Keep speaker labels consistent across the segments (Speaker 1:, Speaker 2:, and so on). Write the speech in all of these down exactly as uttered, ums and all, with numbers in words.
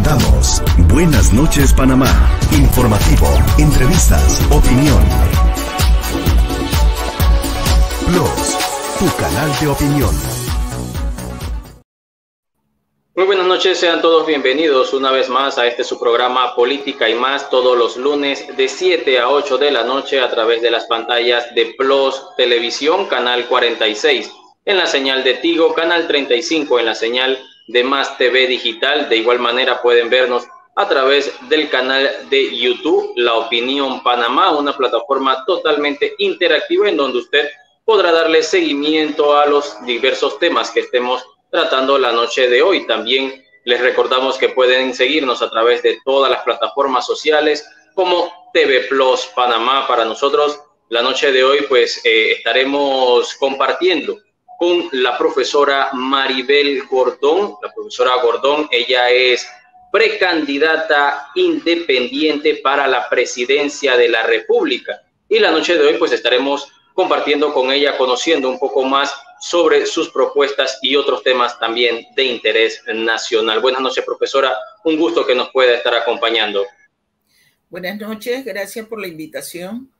Speaker 1: Presentamos Buenas noches Panamá. Informativo, entrevistas, opinión. Plus, tu canal de opinión.
Speaker 2: Muy buenas noches, sean todos bienvenidos una vez más a este su programa Política y Más, todos los lunes de siete a ocho de la noche a través de las pantallas de Plus Televisión, canal cuarenta y seis, en la señal de Tigo, canal treinta y cinco, en la señal de Más T V Digital. De igual manera pueden vernos a través del canal de YouTube, La Opinión Panamá, una plataforma totalmente interactiva en donde usted podrá darle seguimiento a los diversos temas que estemos tratando la noche de hoy. También les recordamos que pueden seguirnos a través de todas las plataformas sociales como T V Plus Panamá. Para nosotros, la noche de hoy, pues eh, estaremos compartiendo con la profesora Maribel Gordón. La profesora Gordón, ella es precandidata independiente para la presidencia de la República. Y la noche de hoy, pues estaremos compartiendo con ella, conociendo un poco más sobre sus propuestas y otros temas también de interés nacional. Buenas noches, profesora. Un gusto que nos pueda estar acompañando.
Speaker 3: Buenas noches, gracias por la invitación.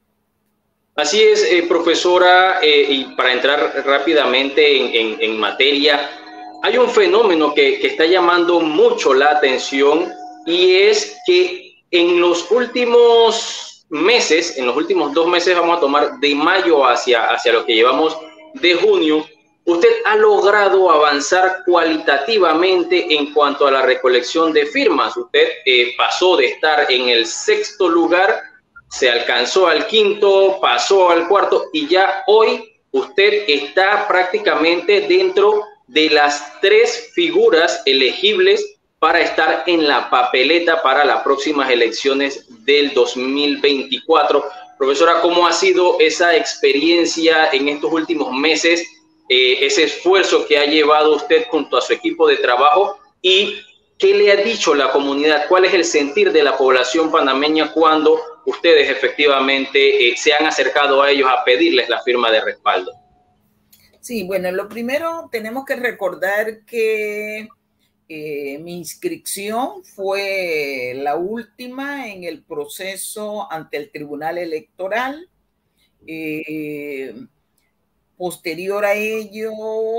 Speaker 2: Así es, eh, profesora, eh, y para entrar rápidamente en, en, en materia, hay un fenómeno que, que está llamando mucho la atención, y es que en los últimos meses, en los últimos dos meses, vamos a tomar de mayo hacia, hacia lo que llevamos de junio, usted ha logrado avanzar cualitativamente en cuanto a la recolección de firmas. Usted eh, pasó de estar en el sexto lugar, se alcanzó al quinto, pasó al cuarto, y ya hoy usted está prácticamente dentro de las tres figuras elegibles para estar en la papeleta para las próximas elecciones del dos mil veinticuatro. Profesora, ¿cómo ha sido esa experiencia en estos últimos meses, eh, ese esfuerzo que ha llevado usted junto a su equipo de trabajo, y qué le ha dicho la comunidad? ¿Cuál es el sentir de la población panameña cuando ustedes efectivamente eh, se han acercado a ellos a pedirles la firma de respaldo?
Speaker 3: Sí, bueno, lo primero tenemos que recordar que eh, mi inscripción fue la última en el proceso ante el Tribunal Electoral. Eh, posterior a ello,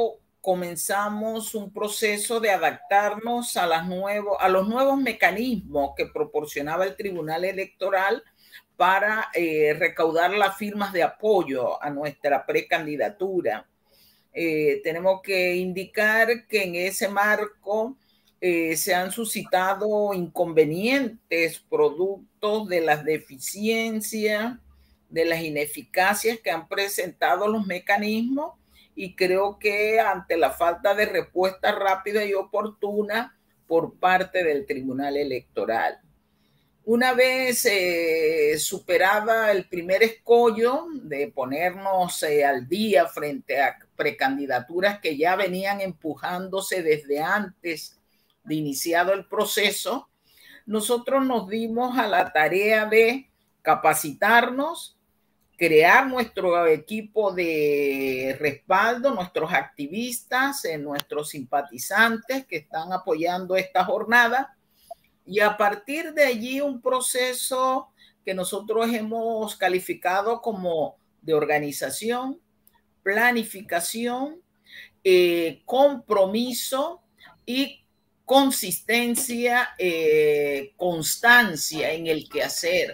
Speaker 3: comenzamos un proceso de adaptarnos a, las nuevos, a los nuevos mecanismos que proporcionaba el Tribunal Electoral para eh, recaudar las firmas de apoyo a nuestra precandidatura. Eh, tenemos que indicar que en ese marco eh, se han suscitado inconvenientes productos de las deficiencias, de las ineficacias que han presentado los mecanismos, y creo que ante la falta de respuesta rápida y oportuna por parte del Tribunal Electoral. Una vez eh, superada el primer escollo de ponernos eh, al día frente a precandidaturas que ya venían empujándose desde antes de iniciado el proceso, nosotros nos dimos a la tarea de capacitarnos, crear nuestro equipo de respaldo, nuestros activistas, eh, nuestros simpatizantes que están apoyando esta jornada, y a partir de allí un proceso que nosotros hemos calificado como de organización, planificación, eh, compromiso y consistencia, eh, constancia en el quehacer.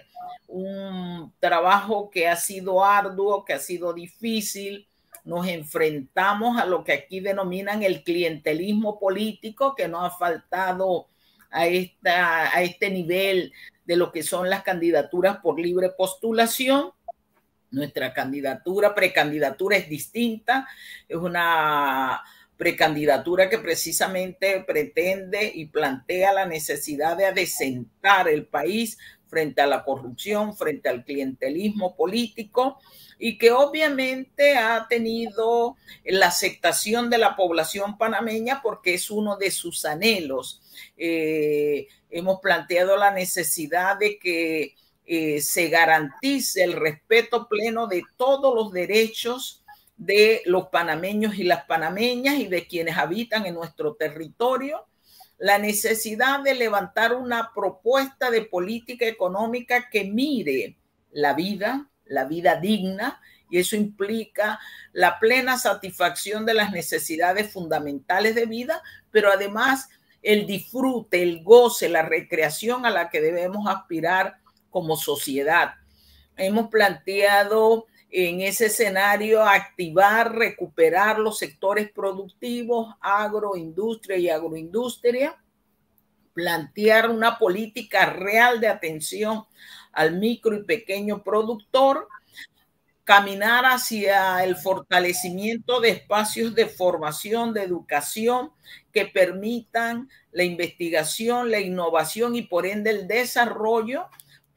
Speaker 3: Un trabajo que ha sido arduo, que ha sido difícil. Nos enfrentamos a lo que aquí denominan el clientelismo político, que nos ha faltado a, esta, a este nivel de lo que son las candidaturas por libre postulación. Nuestra candidatura, precandidatura es distinta, es una precandidatura que precisamente pretende y plantea la necesidad de adecentar el país frente a la corrupción, frente al clientelismo político, y que obviamente ha tenido la aceptación de la población panameña porque es uno de sus anhelos. Eh, hemos planteado la necesidad de que eh, se garantice el respeto pleno de todos los derechos de los panameños y las panameñas y de quienes habitan en nuestro territorio, la necesidad de levantar una propuesta de política económica que mire la vida, la vida digna, y eso implica la plena satisfacción de las necesidades fundamentales de vida, pero además el disfrute, el goce, la recreación a la que debemos aspirar como sociedad. Hemos planteado en ese escenario activar, recuperar los sectores productivos, agroindustria y agroindustria, plantear una política real de atención al micro y pequeño productor, caminar hacia el fortalecimiento de espacios de formación, de educación que permitan la investigación, la innovación y por ende el desarrollo,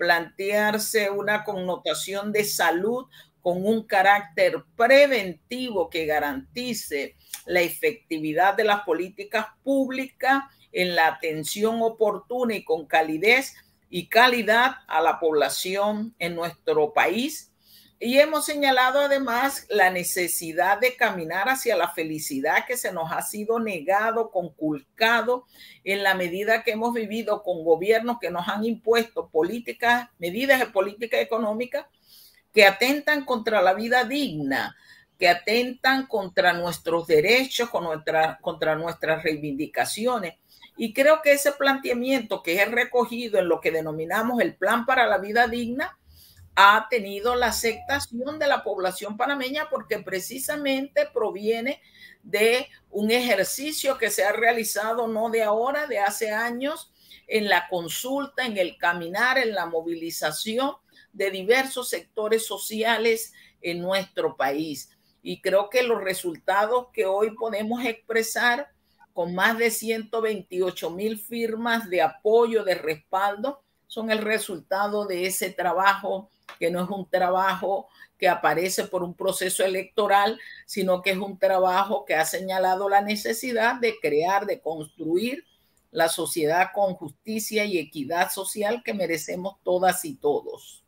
Speaker 3: plantearse una connotación de salud con un carácter preventivo que garantice la efectividad de las políticas públicas en la atención oportuna y con calidez y calidad a la población en nuestro país. Y hemos señalado además la necesidad de caminar hacia la felicidad que se nos ha sido negado, conculcado, en la medida que hemos vivido con gobiernos que nos han impuesto políticas, medidas de política económica que atentan contra la vida digna, que atentan contra nuestros derechos, con nuestra, contra nuestras reivindicaciones. Y creo que ese planteamiento que es recogido en lo que denominamos el Plan para la Vida Digna ha tenido la aceptación de la población panameña porque precisamente proviene de un ejercicio que se ha realizado no de ahora, de hace años, en la consulta, en el caminar, en la movilización de diversos sectores sociales en nuestro país. Y creo que los resultados que hoy podemos expresar con más de ciento veintiocho mil firmas de apoyo, de respaldo, son el resultado de ese trabajo, que no es un trabajo que aparece por un proceso electoral, sino que es un trabajo que ha señalado la necesidad de crear, de construir la sociedad con justicia y equidad social que merecemos todas y todos.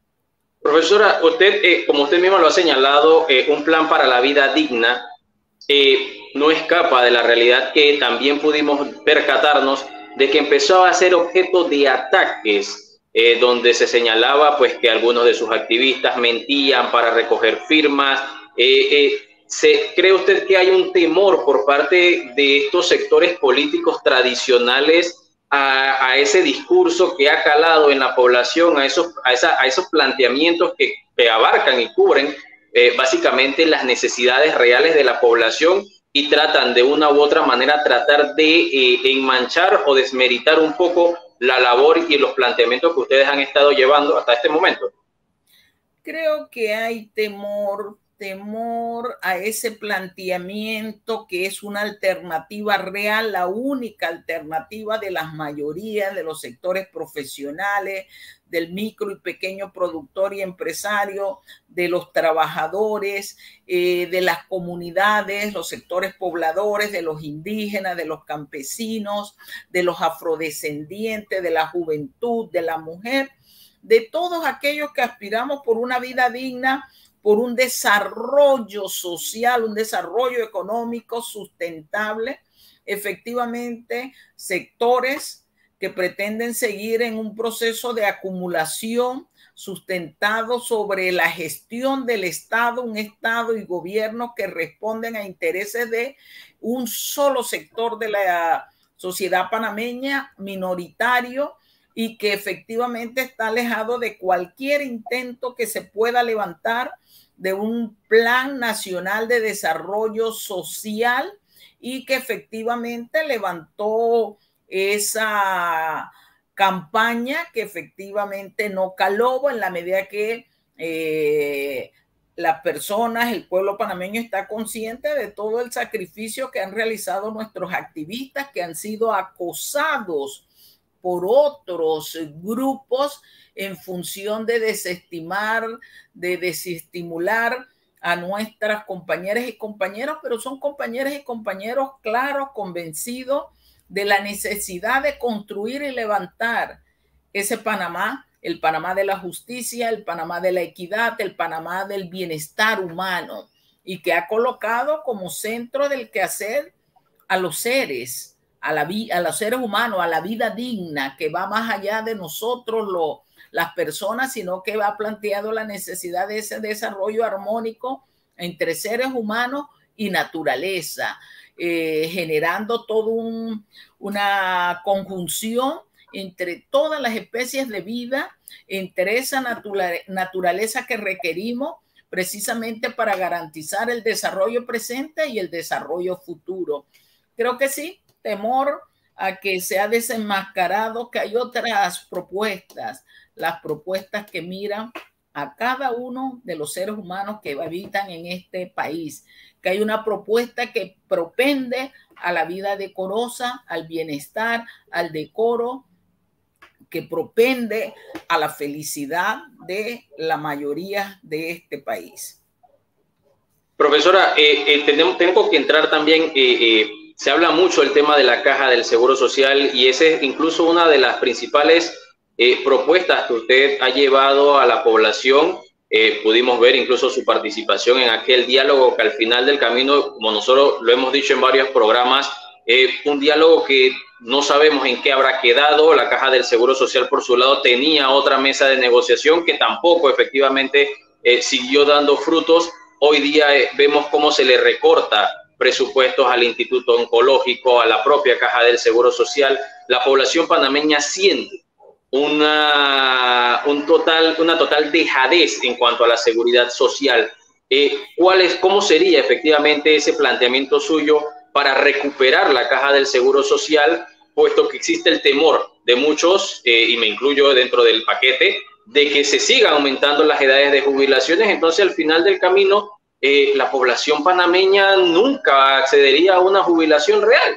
Speaker 2: Profesora, usted, eh, como usted misma lo ha señalado, eh, un plan para la vida digna eh, no escapa de la realidad que también pudimos percatarnos de que empezó a ser objeto de ataques, eh, donde se señalaba pues que algunos de sus activistas mentían para recoger firmas. Eh, eh, ¿se, ¿Cree usted que hay un temor por parte de estos sectores políticos tradicionales a, a ese discurso que ha calado en la población, a esos, a esa, a esos planteamientos que, que abarcan y cubren eh, básicamente las necesidades reales de la población y tratan de una u otra manera tratar de eh, enmanchar o desmeritar un poco la labor y los planteamientos que ustedes han estado llevando hasta este momento?
Speaker 3: Creo que hay temor, temor a ese planteamiento que es una alternativa real, la única alternativa de las mayorías de los sectores profesionales, del micro y pequeño productor y empresario, de los trabajadores, eh, de las comunidades, los sectores pobladores, de los indígenas, de los campesinos, de los afrodescendientes, de la juventud, de la mujer, de todos aquellos que aspiramos por una vida digna, por un desarrollo social, un desarrollo económico sustentable, efectivamente sectores que pretenden seguir en un proceso de acumulación sustentado sobre la gestión del Estado, un Estado y gobierno que responden a intereses de un solo sector de la sociedad panameña minoritario y que efectivamente está alejado de cualquier intento que se pueda levantar de un plan nacional de desarrollo social y que efectivamente levantó esa campaña que efectivamente no caló en la medida que eh, las personas, el pueblo panameño está consciente de todo el sacrificio que han realizado nuestros activistas, que han sido acosados por otros grupos en función de desestimar, de desestimular a nuestras compañeras y compañeros, pero son compañeras y compañeros claros, convencidos de la necesidad de construir y levantar ese Panamá, el Panamá de la justicia, el Panamá de la equidad, el Panamá del bienestar humano, y que ha colocado como centro del quehacer a los seres, a, la a los seres humanos, a la vida digna, que va más allá de nosotros lo, las personas, sino que va planteado la necesidad de ese desarrollo armónico entre seres humanos y naturaleza, eh, generando toda un, una conjunción entre todas las especies de vida, entre esa natura, naturaleza que requerimos precisamente para garantizar el desarrollo presente y el desarrollo futuro. Creo que sí, temor a que se ha desenmascarado que hay otras propuestas, las propuestas que miran a cada uno de los seres humanos que habitan en este país, que hay una propuesta que propende a la vida decorosa, al bienestar, al decoro, que propende a la felicidad de la mayoría de este país.
Speaker 2: Profesora, eh, eh, tenemos, tengo que entrar también, eh, eh, se habla mucho del tema de la caja del Seguro Social y esa es incluso una de las principales eh, propuestas que usted ha llevado a la población. Eh, pudimos ver incluso su participación en aquel diálogo que al final del camino, como nosotros lo hemos dicho en varios programas, eh, un diálogo que no sabemos en qué habrá quedado. La Caja del Seguro Social, por su lado, tenía otra mesa de negociación que tampoco efectivamente eh, siguió dando frutos. Hoy día eh, vemos cómo se le recorta presupuestos al Instituto Oncológico, a la propia Caja del Seguro Social. La población panameña siente una, un total, una total dejadez en cuanto a la seguridad social. Eh, ¿cuál es, cómo sería efectivamente ese planteamiento suyo para recuperar la Caja del Seguro Social, puesto que existe el temor de muchos, eh, y me incluyo dentro del paquete, de que se sigan aumentando las edades de jubilaciones? Entonces, al final del camino, eh, la población panameña nunca accedería a una jubilación real.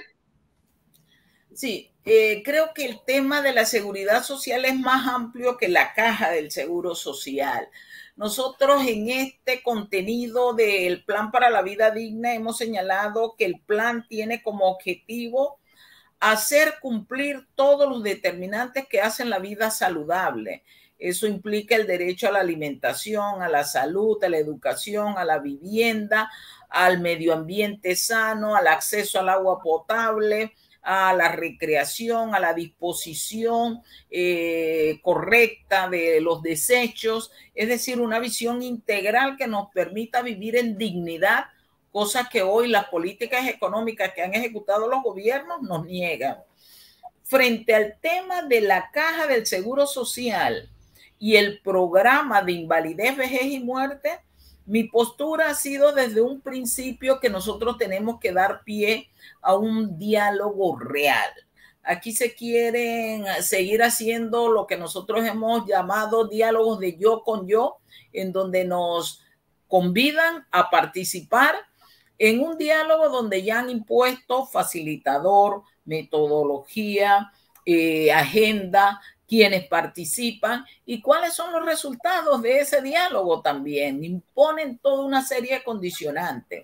Speaker 3: Sí, eh, creo que el tema de la seguridad social es más amplio que la Caja del Seguro Social. Nosotros en este contenido del Plan para la Vida Digna hemos señalado que el plan tiene como objetivo hacer cumplir todos los determinantes que hacen la vida saludable. Eso implica el derecho a la alimentación, a la salud, a la educación, a la vivienda, al medio ambiente sano, al acceso al agua potable, a la recreación, a la disposición eh, correcta de los desechos, es decir, una visión integral que nos permita vivir en dignidad, cosa que hoy las políticas económicas que han ejecutado los gobiernos nos niegan. Frente al tema de la Caja del Seguro Social y el programa de invalidez, vejez y muerte, mi postura ha sido desde un principio que nosotros tenemos que dar pie a un diálogo real. Aquí se quieren seguir haciendo lo que nosotros hemos llamado diálogos de yo con yo, en donde nos convidan a participar en un diálogo donde ya han impuesto facilitador, metodología, eh, agenda, quienes participan y cuáles son los resultados de ese diálogo también. Imponen toda una serie de condicionantes.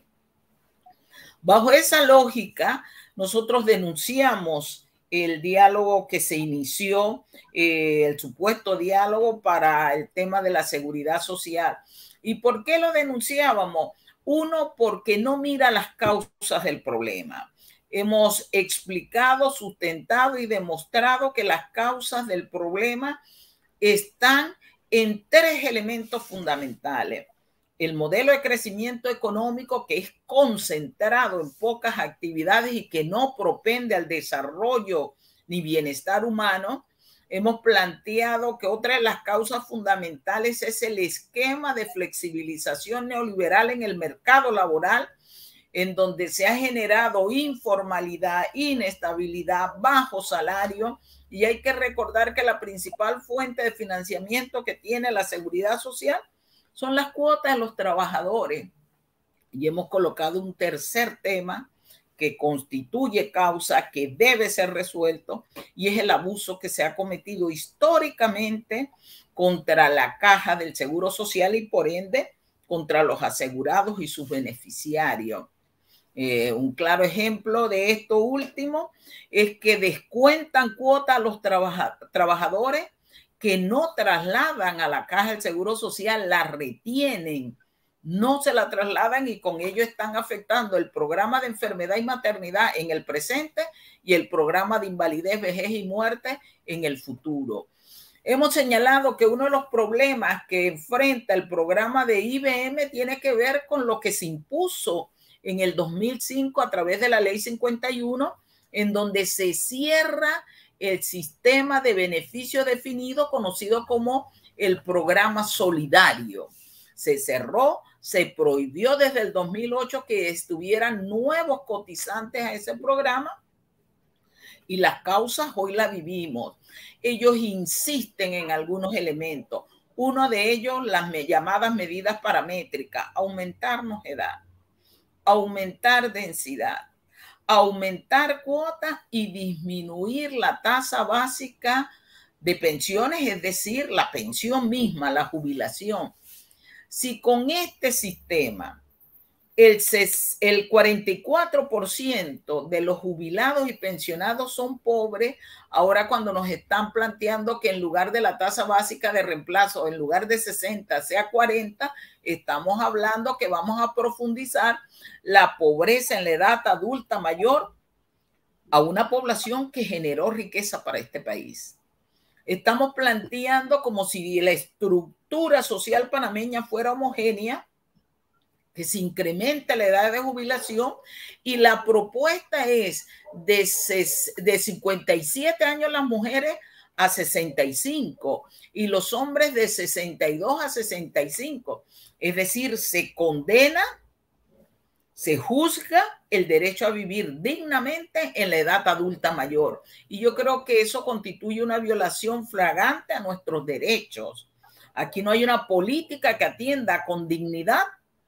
Speaker 3: Bajo esa lógica, nosotros denunciamos el diálogo que se inició, eh, el supuesto diálogo para el tema de la seguridad social. ¿Y por qué lo denunciábamos? Uno, porque no mira las causas del problema. Hemos explicado, sustentado y demostrado que las causas del problema están en tres elementos fundamentales. El modelo de crecimiento económico, que es concentrado en pocas actividades y que no propende al desarrollo ni bienestar humano. Hemos planteado que otra de las causas fundamentales es el esquema de flexibilización neoliberal en el mercado laboral, en donde se ha generado informalidad, inestabilidad, bajo salario, y hay que recordar que la principal fuente de financiamiento que tiene la seguridad social son las cuotas de los trabajadores. Y hemos colocado un tercer tema que constituye causa, que debe ser resuelto, y es el abuso que se ha cometido históricamente contra la Caja del Seguro Social y por ende contra los asegurados y sus beneficiarios. Eh, un claro ejemplo de esto último es que descuentan cuota a los trabaja trabajadores que no trasladan a la Caja del Seguro Social, la retienen, no se la trasladan y con ello están afectando el programa de enfermedad y maternidad en el presente y el programa de invalidez, vejez y muerte en el futuro. Hemos señalado que uno de los problemas que enfrenta el programa de I B M tiene que ver con lo que se impuso en el dos mil cinco a través de la ley cincuenta y uno, en donde se cierra el sistema de beneficio definido conocido como el programa solidario. Se cerró, se prohibió desde el dos mil ocho que estuvieran nuevos cotizantes a ese programa y las causas hoy las vivimos. Ellos insisten en algunos elementos. Uno de ellos, las llamadas medidas paramétricas, aumentarnos edad, aumentar densidad, aumentar cuotas y disminuir la tasa básica de pensiones, es decir, la pensión misma, la jubilación. Si con este sistema el, el cuarenta y cuatro por ciento de los jubilados y pensionados son pobres, ahora cuando nos están planteando que en lugar de la tasa básica de reemplazo, en lugar de sesenta sea cuarenta, estamos hablando que vamos a profundizar la pobreza en la edad adulta mayor a una población que generó riqueza para este país. Estamos planteando como si la estructura social panameña fuera homogénea, que se incremente la edad de jubilación, y la propuesta es de, de cincuenta y siete años las mujeres a sesenta y cinco y los hombres de sesenta y dos a sesenta y cinco. Es decir, se condena, se juzga el derecho a vivir dignamente en la edad adulta mayor. Y yo creo que eso constituye una violación flagrante a nuestros derechos. Aquí no hay una política que atienda con dignidad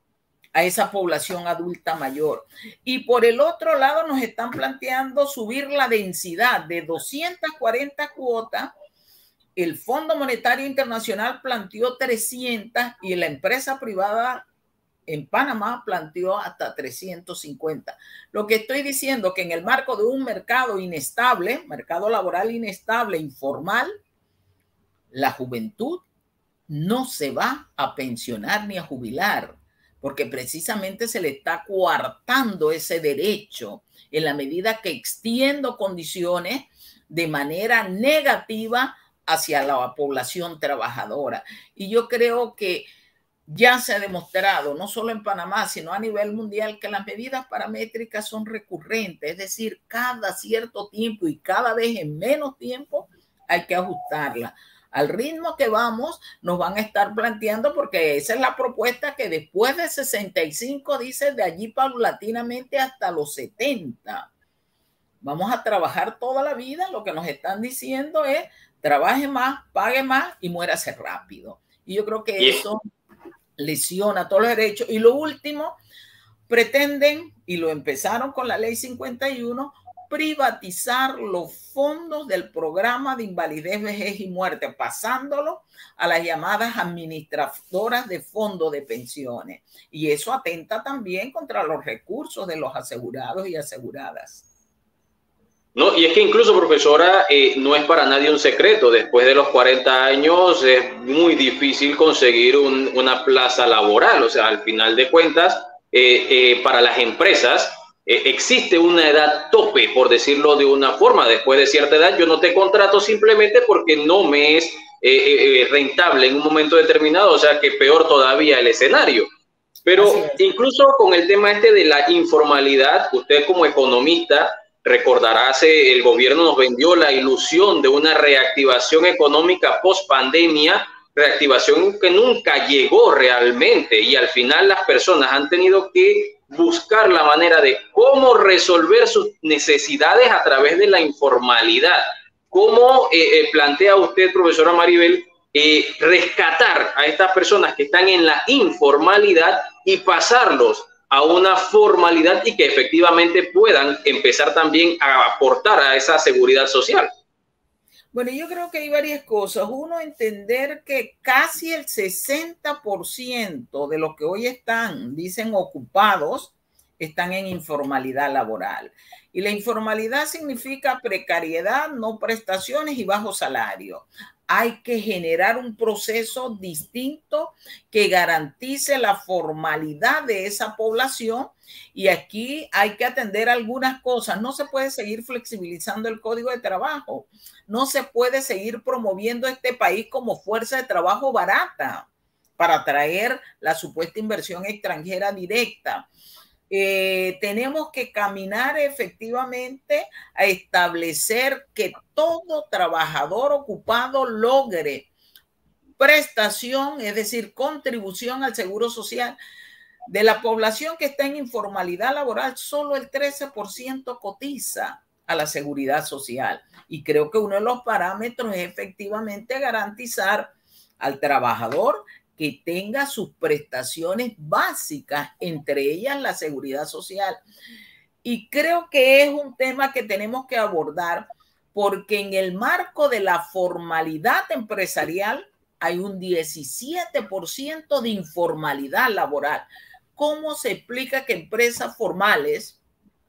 Speaker 3: a esa población adulta mayor. Y por el otro lado nos están planteando subir la densidad de doscientas cuarenta cuotas. El Fondo Monetario Internacional planteó trescientas y la empresa privada en Panamá planteó hasta trescientas cincuenta. Lo que estoy diciendo que en el marco de un mercado inestable, mercado laboral inestable, informal, la juventud no se va a pensionar ni a jubilar, porque precisamente se le está coartando ese derecho en la medida que extiendo condiciones de manera negativa hacia la población trabajadora. Y yo creo que ya se ha demostrado, no solo en Panamá, sino a nivel mundial, que las medidas paramétricas son recurrentes, es decir, cada cierto tiempo y cada vez en menos tiempo hay que ajustarla. Al ritmo que vamos, nos van a estar planteando, porque esa es la propuesta, que después de sesenta y cinco, dice, de allí paulatinamente hasta los setenta. Vamos a trabajar toda la vida. Lo que nos están diciendo es, trabaje más, pague más y muérase rápido. Y yo creo que eso lesiona todos los derechos. Y lo último, pretenden, y lo empezaron con la ley cincuenta y uno, privatizar los fondos del programa de invalidez, vejez y muerte, pasándolo a las llamadas administradoras de fondos de pensiones. Y eso atenta también contra los recursos de los asegurados y aseguradas.
Speaker 2: No, y es que incluso, profesora, eh, no es para nadie un secreto. Después de los cuarenta años es muy difícil conseguir un, una plaza laboral. O sea, al final de cuentas, eh, eh, para las empresas eh, existe una edad tope, por decirlo de una forma. Después de cierta edad yo no te contrato simplemente porque no me es eh, eh, rentable en un momento determinado. O sea, que peor todavía el escenario. Pero incluso con el tema este de la informalidad, usted como economista recordará, hace el gobierno nos vendió la ilusión de una reactivación económica post pandemia, reactivación que nunca llegó realmente, y al final las personas han tenido que buscar la manera de cómo resolver sus necesidades a través de la informalidad. ¿Cómo eh, eh, plantea usted, profesora Maribel, eh, rescatar a estas personas que están en la informalidad y pasarlos a una formalidad y que efectivamente puedan empezar también a aportar a esa seguridad social?
Speaker 3: Bueno, yo creo que hay varias cosas. Uno, entender que casi el sesenta por ciento de los que hoy están, dicen, ocupados, están en informalidad laboral. Y la informalidad significa precariedad, no prestaciones y bajo salario. hay que generar un proceso distinto que garantice la formalidad de esa población, y aquí hay que atender algunas cosas. No se puede seguir flexibilizando el código de trabajo, no se puede seguir promoviendo este país como fuerza de trabajo barata para atraer la supuesta inversión extranjera directa. Eh, tenemos que caminar efectivamente a establecer que todo trabajador ocupado logre prestación, es decir, contribución al seguro social. De la población que está en informalidad laboral, solo el trece por ciento cotiza a la seguridad social. Y creo que uno de los parámetros es efectivamente garantizar al trabajador que tenga sus prestaciones básicas, entre ellas la seguridad social. Y creo que es un tema que tenemos que abordar porque en el marco de la formalidad empresarial hay un diecisiete por ciento de informalidad laboral. ¿Cómo se explica que empresas formales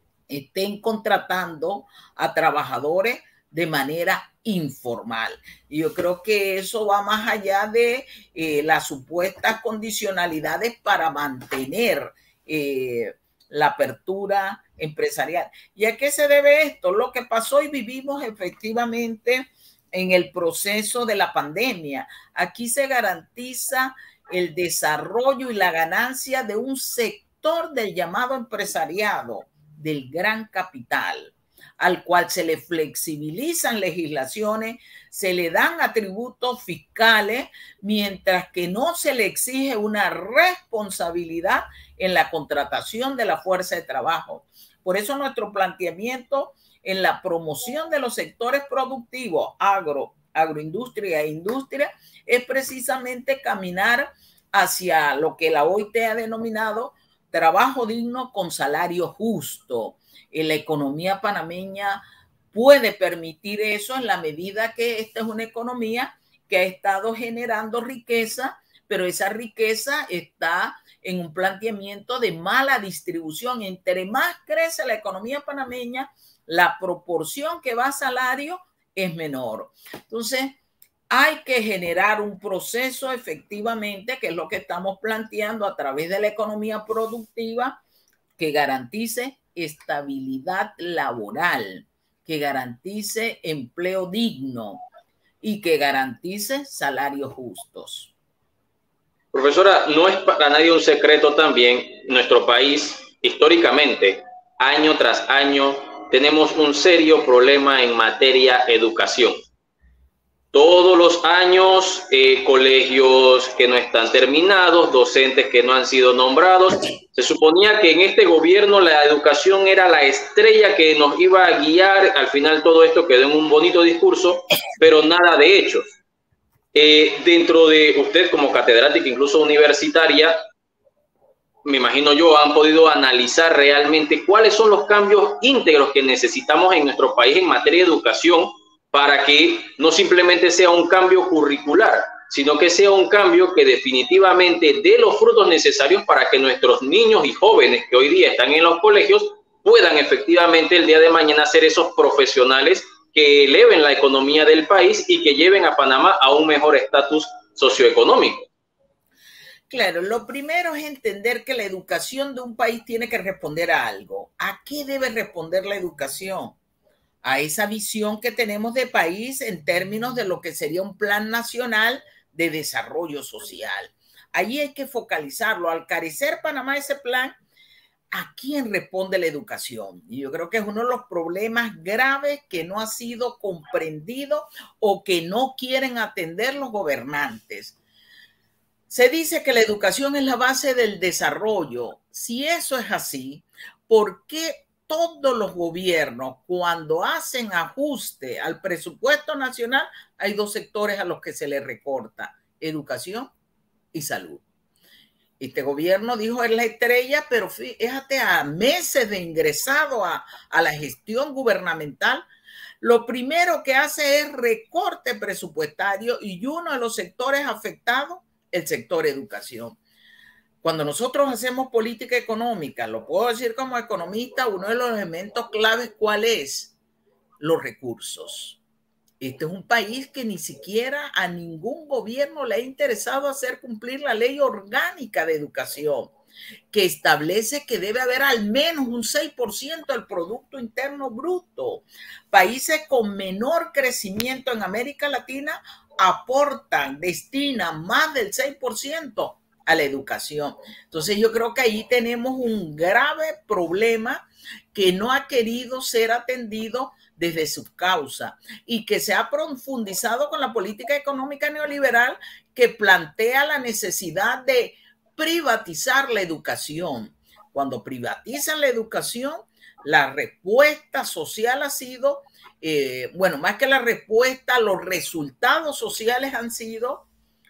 Speaker 3: estén contratando a trabajadores de manera informal? Y yo creo que eso va más allá de eh, las supuestas condicionalidades para mantener eh, la apertura empresarial. ¿Y a qué se debe esto? Lo que pasó y vivimos efectivamente en el proceso de la pandemia. Aquí se garantiza el desarrollo y la ganancia de un sector del llamado empresariado, del gran capital, al cual se le flexibilizan legislaciones, se le dan atributos fiscales, mientras que no se le exige una responsabilidad en la contratación de la fuerza de trabajo. Por eso nuestro planteamiento en la promoción de los sectores productivos, agro, agroindustria e industria, es precisamente caminar hacia lo que la O I T ha denominado trabajo digno con salario justo. En la economía panameña puede permitir eso en la medida que esta es una economía que ha estado generando riqueza, pero esa riqueza está en un planteamiento de mala distribución. Entre más crece la economía panameña, la proporción que va a salario es menor. Entonces, hay que generar un proceso efectivamente, que es lo que estamos planteando a través de la economía productiva, que garantice estabilidad laboral, que garantice empleo digno y que garantice salarios justos.
Speaker 2: Profesora, no es para nadie un secreto también, nuestro país históricamente, año tras año, tenemos un serio problema en materia de educación. Todos los años, eh, colegios que no están terminados, docentes que no han sido nombrados. Se suponía que en este gobierno la educación era la estrella que nos iba a guiar. Al final todo esto quedó en un bonito discurso, pero nada de hechos. Eh, dentro de usted como catedrática, incluso universitaria, me imagino yo, han podido analizar realmente cuáles son los cambios íntegros que necesitamos en nuestro país en materia de educación, para que no simplemente sea un cambio curricular, sino que sea un cambio que definitivamente dé los frutos necesarios para que nuestros niños y jóvenes que hoy día están en los colegios puedan efectivamente el día de mañana ser esos profesionales que eleven la economía del país y que lleven a Panamá a un mejor estatus socioeconómico.
Speaker 3: Claro, lo primero es entender que la educación de un país tiene que responder a algo. ¿A qué debe responder la educación? A esa visión que tenemos de país en términos de lo que sería un plan nacional de desarrollo social. Allí hay que focalizarlo. Al carecer Panamá ese plan, ¿a quién responde la educación? Y yo creo que es uno de los problemas graves que no ha sido comprendido o que no quieren atender los gobernantes. Se dice que la educación es la base del desarrollo. Si eso es así, ¿por qué todos los gobiernos, cuando hacen ajuste al presupuesto nacional, hay dos sectores a los que se les recorta: educación y salud? Este gobierno dijo es la estrella, pero fíjate, a meses de ingresado a, a la gestión gubernamental, lo primero que hace es recorte presupuestario, y uno de los sectores afectados, el sector educación. Cuando nosotros hacemos política económica, lo puedo decir como economista, uno de los elementos claves, ¿cuál es? Los recursos. Este es un país que ni siquiera a ningún gobierno le ha interesado hacer cumplir la ley orgánica de educación, que establece que debe haber al menos un seis por ciento del Producto Interno Bruto. Países con menor crecimiento en América Latina aportan, destinan más del seis por ciento a la educación. Entonces yo creo que ahí tenemos un grave problema que no ha querido ser atendido desde su causa y que se ha profundizado con la política económica neoliberal que plantea la necesidad de privatizar la educación. Cuando privatizan la educación, la respuesta social ha sido, eh, bueno, más que la respuesta, los resultados sociales han sido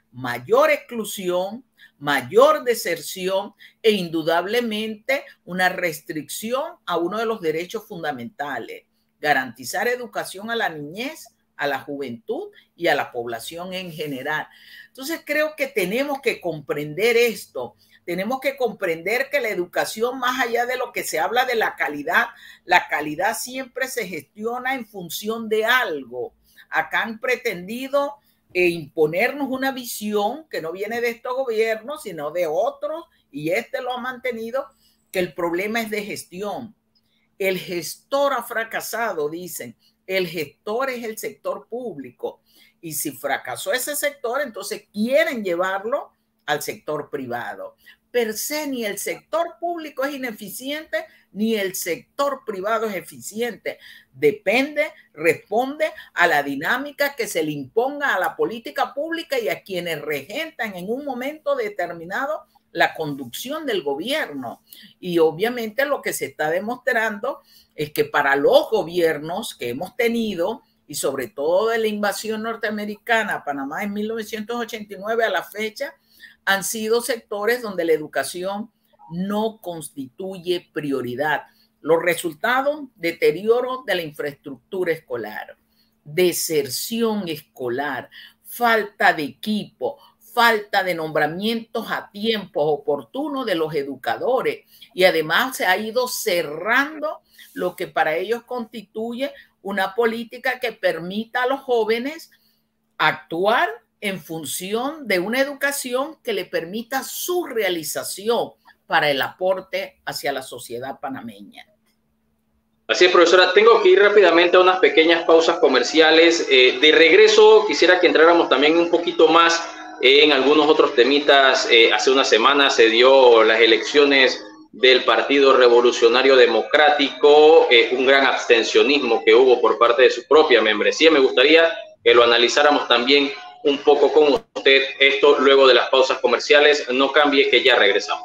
Speaker 3: mayor exclusión, mayor deserción e indudablemente una restricción a uno de los derechos fundamentales: garantizar educación a la niñez, a la juventud y a la población en general. Entonces creo que tenemos que comprender esto. Tenemos que comprender que la educación, más allá de lo que se habla de la calidad, la calidad siempre se gestiona en función de algo. Acá han pretendido eh, imponernos una visión que no viene de estos gobiernos, sino de otros, y este lo ha mantenido, que el problema es de gestión. El gestor ha fracasado, dicen. El gestor es el sector público. Y si fracasó ese sector, entonces quieren llevarlo al sector privado. Per se, ni el sector público es ineficiente, ni el sector privado es eficiente. Depende, responde a la dinámica que se le imponga a la política pública y a quienes regentan en un momento determinado la conducción del gobierno. Y obviamente lo que se está demostrando es que para los gobiernos que hemos tenido, y sobre todo de la invasión norteamericana a Panamá en mil novecientos ochenta y nueve a la fecha, han sido sectores donde la educación no constituye prioridad. Los resultados: deterioro de la infraestructura escolar, deserción escolar, falta de equipo, falta de nombramientos a tiempo oportuno de los educadores, y además se ha ido cerrando lo que para ellos constituye una política que permita a los jóvenes actuar en función de una educación que le permita su realización para el aporte hacia la sociedad panameña.
Speaker 2: Así es, profesora. Tengo que ir rápidamente a unas pequeñas pausas comerciales. Eh, de regreso, quisiera que entráramos también un poquito más en algunos otros temitas. Eh, hace una semana se dio las elecciones del Partido Revolucionario Democrático, eh, un gran abstencionismo que hubo por parte de su propia membresía. Me gustaría que lo analizáramos también un poco con usted, esto luego de las pausas comerciales. No cambie, que ya regresamos.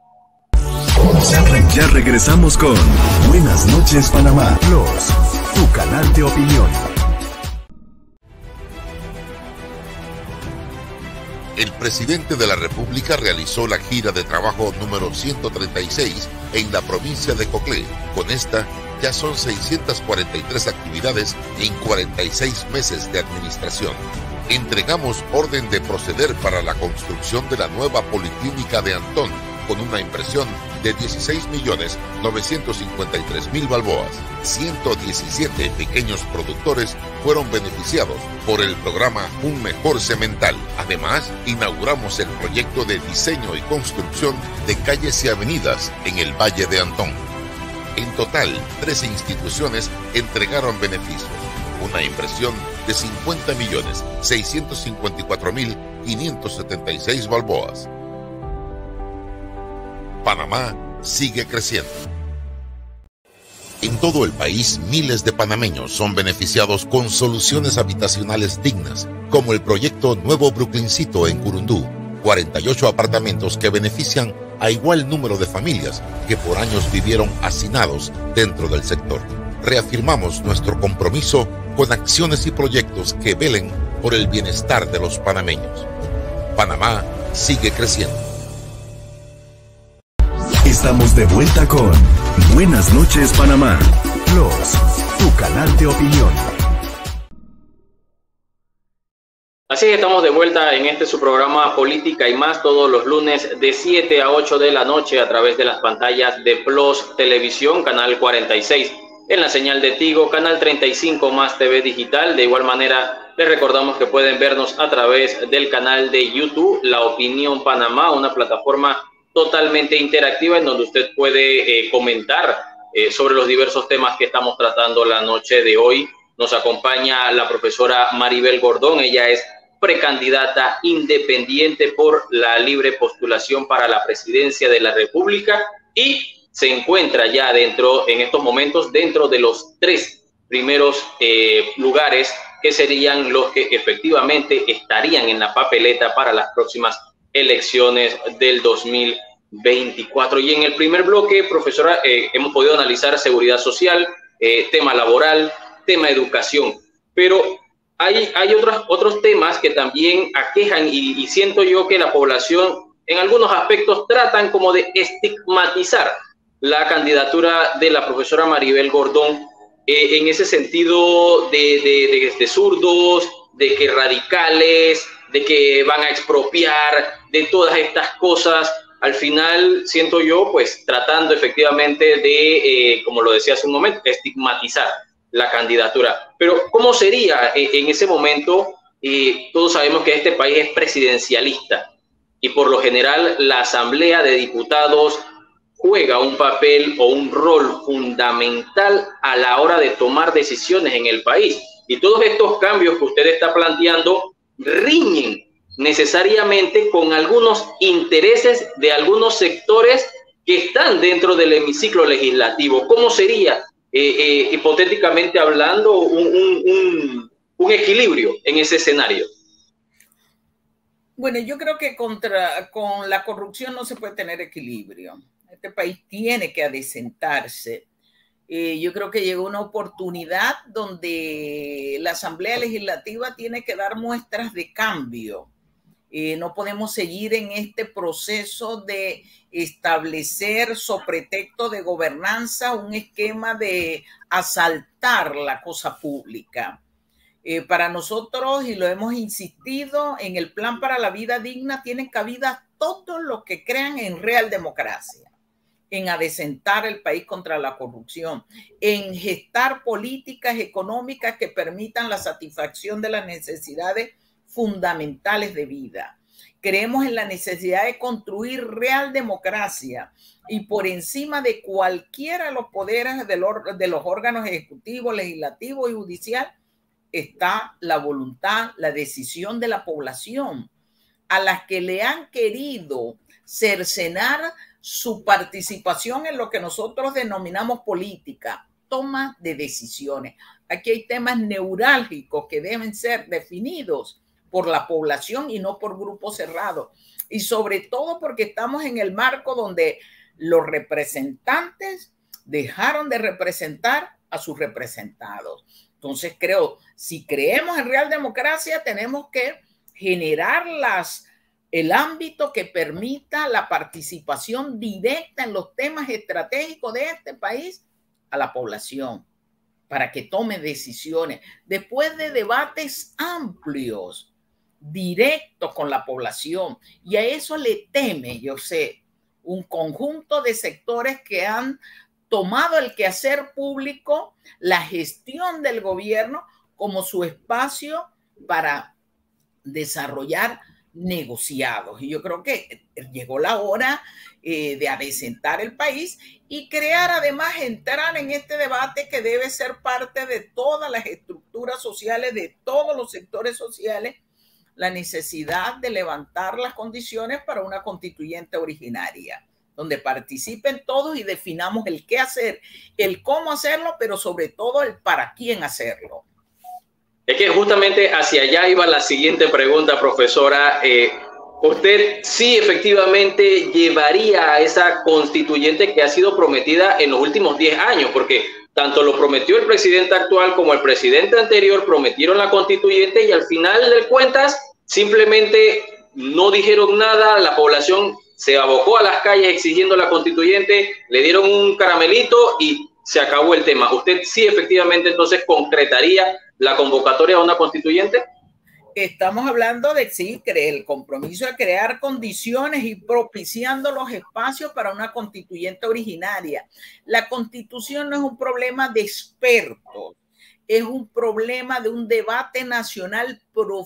Speaker 1: Ya regresamos con Buenas noches Panamá Plus, tu canal de opinión.
Speaker 4: El presidente de la República realizó la gira de trabajo número ciento treinta y seis en la provincia de Coclé. Con esta ya son seiscientas cuarenta y tres actividades en cuarenta y seis meses de administración. Entregamos orden de proceder para la construcción de la nueva Policlínica de Antón, con una inversión de dieciséis millones novecientos cincuenta y tres mil balboas. ciento diecisiete pequeños productores fueron beneficiados por el programa Un Mejor Cemental. Además, inauguramos el proyecto de diseño y construcción de calles y avenidas en el Valle de Antón. En total, trece instituciones entregaron beneficios, una inversión de cincuenta millones seiscientos cincuenta y cuatro mil quinientos setenta y seis balboas. Panamá sigue creciendo. En todo el país, miles de panameños son beneficiados con soluciones habitacionales dignas, como el proyecto Nuevo Brooklyncito en Curundú, cuarenta y ocho apartamentos que benefician a igual número de familias que por años vivieron hacinados dentro del sector. Reafirmamos nuestro compromiso con acciones y proyectos que velen por el bienestar de los panameños. Panamá sigue creciendo.
Speaker 1: Estamos de vuelta con Buenas noches Panamá Plus, tu canal de opinión.
Speaker 2: Así que estamos de vuelta en este su programa Política y Más, todos los lunes de siete a ocho de la noche a través de las pantallas de Plus Televisión, canal cuarenta y seis. en la señal de Tigo, Canal treinta y cinco más T V Digital. De igual manera, les recordamos que pueden vernos a través del canal de YouTube, La Opinión Panamá, una plataforma totalmente interactiva en donde usted puede eh, comentar eh, sobre los diversos temas que estamos tratando la noche de hoy. Nos acompaña la profesora Maribel Gordón. Ella es precandidata independiente por la libre postulación para la presidencia de la República y se encuentra ya dentro, en estos momentos, dentro de los tres primeros eh, lugares que serían los que efectivamente estarían en la papeleta para las próximas elecciones del dos mil veinticuatro. Y en el primer bloque, profesora, eh, hemos podido analizar seguridad social, eh, tema laboral, tema educación, pero hay, hay otros, otros temas que también aquejan y, y siento yo que la población en algunos aspectos tratan como de estigmatizar la candidatura de la profesora Maribel Gordón, eh, en ese sentido de, de, de, de zurdos, de que radicales, de que van a expropiar, de todas estas cosas. Al final, siento yo, pues tratando efectivamente de, eh, como lo decía hace un momento, estigmatizar la candidatura. Pero, ¿cómo sería eh, en ese momento? Eh, todos sabemos que este país es presidencialista y por lo general la Asamblea de Diputados juega un papel o un rol fundamental a la hora de tomar decisiones en el país. Y todos estos cambios que usted está planteando riñen necesariamente con algunos intereses de algunos sectores que están dentro del hemiciclo legislativo. ¿Cómo sería, eh, eh, hipotéticamente hablando, un, un, un, un equilibrio en ese escenario?
Speaker 3: Bueno, yo creo que contra, con la corrupción no se puede tener equilibrio. Este país tiene que adecentarse. Eh, yo creo que llegó una oportunidad donde la Asamblea Legislativa tiene que dar muestras de cambio. Eh, no podemos seguir en este proceso de establecer, so pretexto de gobernanza, un esquema de asaltar la cosa pública. Eh, para nosotros, y lo hemos insistido, en el Plan para la Vida Digna tienen cabida todos los que crean en real democracia, en adecentar el país contra la corrupción, en gestar políticas económicas que permitan la satisfacción de las necesidades fundamentales de vida. Creemos en la necesidad de construir real democracia y por encima de cualquiera de los poderes de los, de los órganos ejecutivos, legislativos y judicial está la voluntad, la decisión de la población, a las que le han querido cercenar su participación en lo que nosotros denominamos política, toma de decisiones. Aquí hay temas neurálgicos que deben ser definidos por la población y no por grupos cerrados. Y sobre todo porque estamos en el marco donde los representantes dejaron de representar a sus representados. Entonces creo, si creemos en real democracia, tenemos que generar las, el ámbito que permita la participación directa en los temas estratégicos de este país a la población, para que tome decisiones después de debates amplios, directos con la población. Y a eso le teme, yo sé, un conjunto de sectores que han tomado el quehacer público, la gestión del gobierno como su espacio para desarrollar negociados. Y yo creo que llegó la hora eh, de adecentar el país y crear, además, entrar en este debate que debe ser parte de todas las estructuras sociales, de todos los sectores sociales, la necesidad de levantar las condiciones para una constituyente originaria, donde participen todos y definamos el qué hacer, el cómo hacerlo, pero sobre todo el para quién hacerlo.
Speaker 2: Es que justamente hacia allá iba la siguiente pregunta, profesora. Eh, ¿Usted sí efectivamente llevaría a esa constituyente que ha sido prometida en los últimos diez años? Porque tanto lo prometió el presidente actual como el presidente anterior, prometieron la constituyente y al final de cuentas simplemente no dijeron nada, la población se abocó a las calles exigiendo la constituyente, le dieron un caramelito y se acabó el tema. ¿Usted sí efectivamente entonces concretaría la convocatoria a una constituyente?
Speaker 3: Estamos hablando de, sí, el compromiso de crear condiciones y propiciando los espacios para una constituyente originaria. La constitución no es un problema de expertos, es un problema de un debate nacional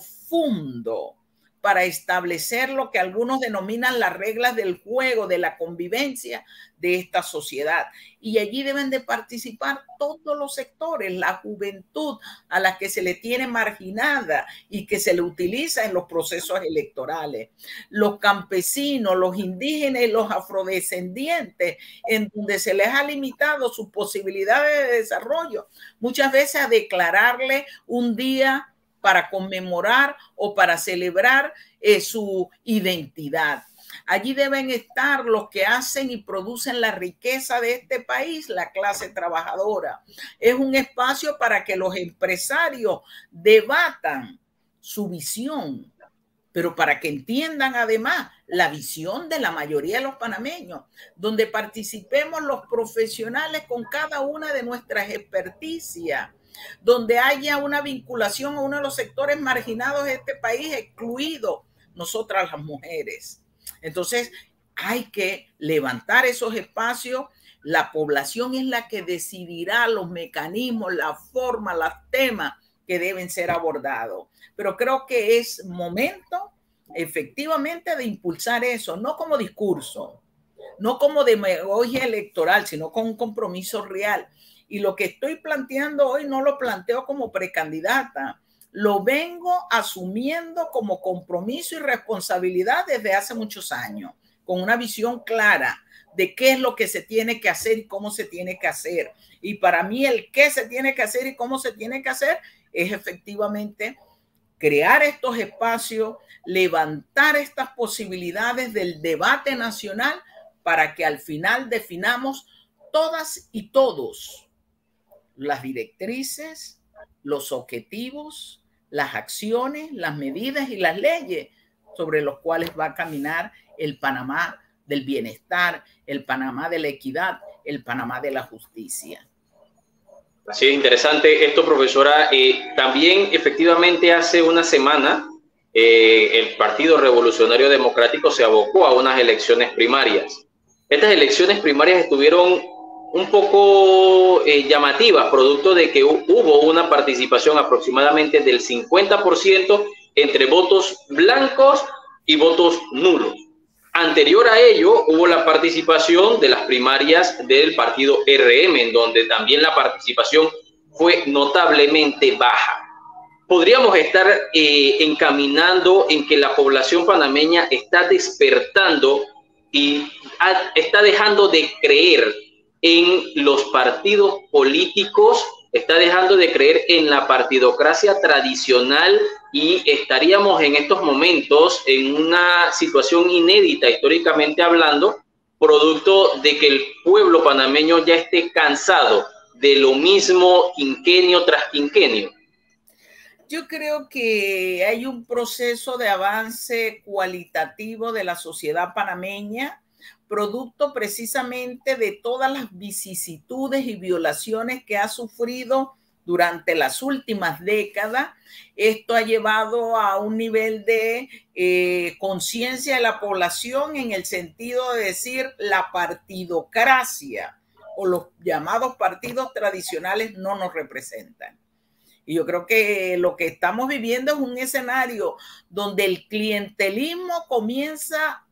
Speaker 3: profundo para establecer lo que algunos denominan las reglas del juego, de la convivencia de esta sociedad. Y allí deben de participar todos los sectores, la juventud a la que se le tiene marginada y que se le utiliza en los procesos electorales, los campesinos, los indígenas y los afrodescendientes, en donde se les ha limitado sus posibilidades de desarrollo, muchas veces a declararle un día para conmemorar o para celebrar eh, su identidad. Allí deben estar los que hacen y producen la riqueza de este país, la clase trabajadora. Es un espacio para que los empresarios debatan su visión, pero para que entiendan además la visión de la mayoría de los panameños, donde participemos los profesionales con cada una de nuestras experticias, donde haya una vinculación a uno de los sectores marginados de este país, excluido nosotras las mujeres. Entonces hay que levantar esos espacios. La población es la que decidirá los mecanismos, la forma, los temas que deben ser abordados. Pero creo que es momento efectivamente de impulsar eso, no como discurso, no como demagogia electoral, sino con un compromiso real. Y lo que estoy planteando hoy no lo planteo como precandidata, lo vengo asumiendo como compromiso y responsabilidad desde hace muchos años, con una visión clara de qué es lo que se tiene que hacer y cómo se tiene que hacer. Y para mí el qué se tiene que hacer y cómo se tiene que hacer es efectivamente crear estos espacios, levantar estas posibilidades del debate nacional para que al final definamos todas y todos las directrices, los objetivos, las acciones, las medidas y las leyes sobre los cuales va a caminar el Panamá del bienestar, el Panamá de la equidad, el Panamá de la justicia.
Speaker 2: Sí, interesante esto, profesora. Eh, también efectivamente hace una semana eh, el Partido Revolucionario Democrático se abocó a unas elecciones primarias. Estas elecciones primarias estuvieron un poco eh, llamativas, producto de que hubo una participación aproximadamente del cincuenta por ciento entre votos blancos y votos nulos. Anterior a ello, hubo la participación de las primarias del partido R M, en donde también la participación fue notablemente baja. Podríamos estar eh, encaminando en que la población panameña está despertando y ha, está dejando de creer en los partidos políticos, está dejando de creer en la partidocracia tradicional y estaríamos en estos momentos en una situación inédita históricamente hablando, producto de que el pueblo panameño ya esté cansado de lo mismo quinquenio tras quinquenio.
Speaker 3: Yo creo que hay un proceso de avance cualitativo de la sociedad panameña, producto precisamente de todas las vicisitudes y violaciones que ha sufrido durante las últimas décadas. Esto ha llevado a un nivel de eh, conciencia de la población en el sentido de decir la partidocracia o los llamados partidos tradicionales no nos representan. Y yo creo que lo que estamos viviendo es un escenario donde el clientelismo comienza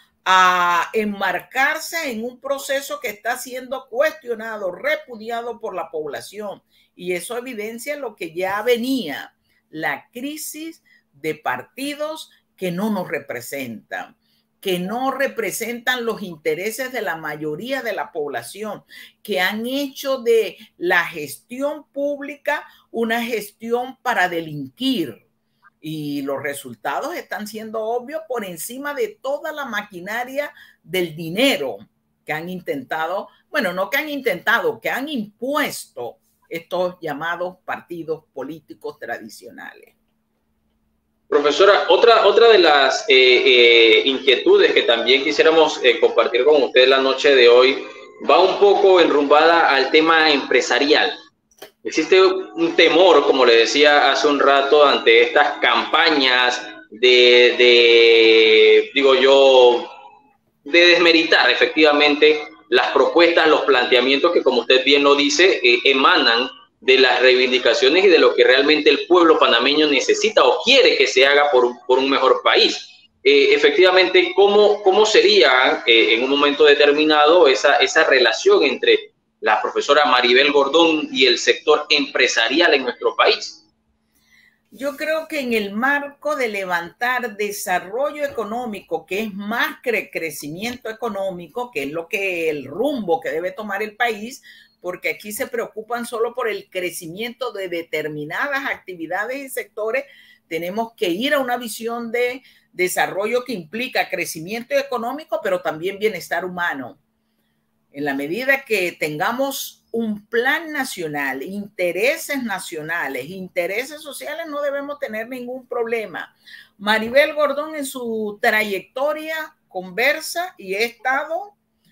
Speaker 3: a enmarcarse en un proceso que está siendo cuestionado, repudiado por la población. Y eso evidencia lo que ya venía, la crisis de partidos que no nos representan, que no representan los intereses de la mayoría de la población, que han hecho de la gestión pública una gestión para delinquir. Y los resultados están siendo obvios por encima de toda la maquinaria del dinero que han intentado, bueno, no que han intentado, que han impuesto estos llamados partidos políticos tradicionales.
Speaker 2: Profesora, otra, otra de las eh, eh, inquietudes que también quisiéramos eh, compartir con usted la noche de hoy va un poco enrumbada al tema empresarial. existe un temor, como le decía hace un rato, ante estas campañas de, de digo yo, de desmeritar efectivamente las propuestas, los planteamientos que, como usted bien lo dice, eh, emanan de las reivindicaciones y de lo que realmente el pueblo panameño necesita o quiere que se haga por, por un mejor país. Eh, efectivamente, ¿cómo, cómo sería eh, en un momento determinado esa, esa relación entre la profesora Maribel Gordón y el sector empresarial en nuestro país?
Speaker 3: Yo creo que en el marco de levantar desarrollo económico, que es más que crecimiento económico, que es lo que el rumbo que debe tomar el país, porque aquí se preocupan solo por el crecimiento de determinadas actividades y sectores, tenemos que ir a una visión de desarrollo que implica crecimiento económico, pero también bienestar humano. En la medida que tengamos un plan nacional, intereses nacionales, intereses sociales, no debemos tener ningún problema. Maribel Gordón en su trayectoria conversa y ha estado